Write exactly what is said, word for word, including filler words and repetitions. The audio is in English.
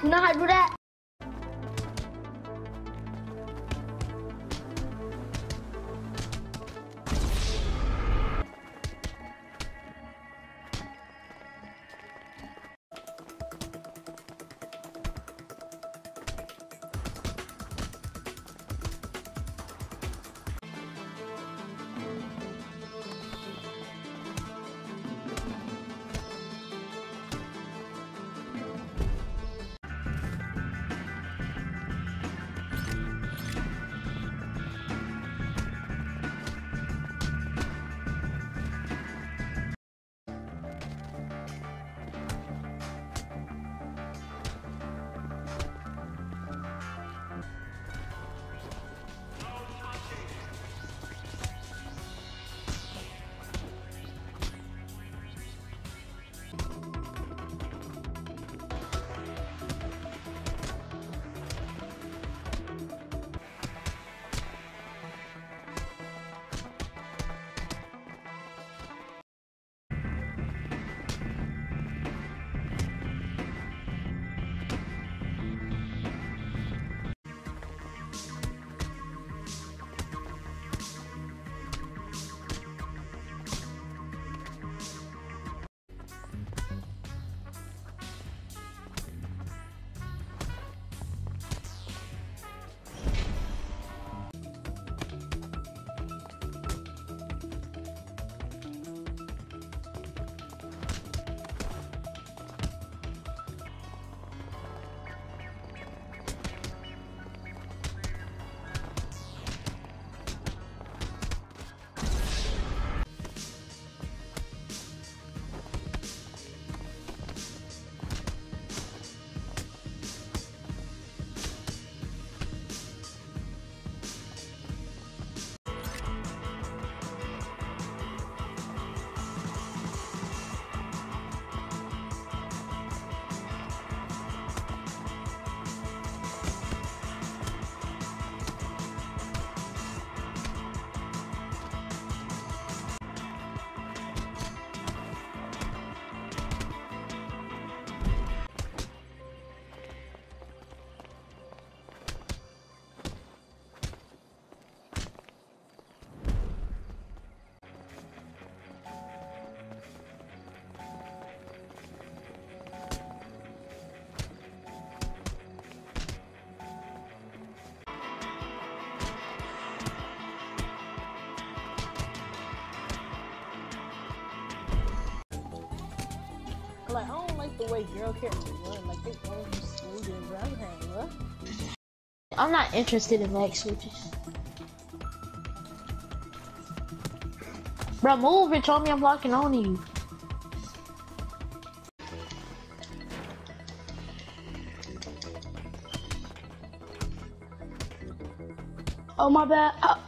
You know how to do that? Like, I don't like the way girl characters run. Like, they run you smooth and brown hand, what? I'm not interested in leg switches. Bro, move and show me I'm locking on you. Oh, my bad. Oh.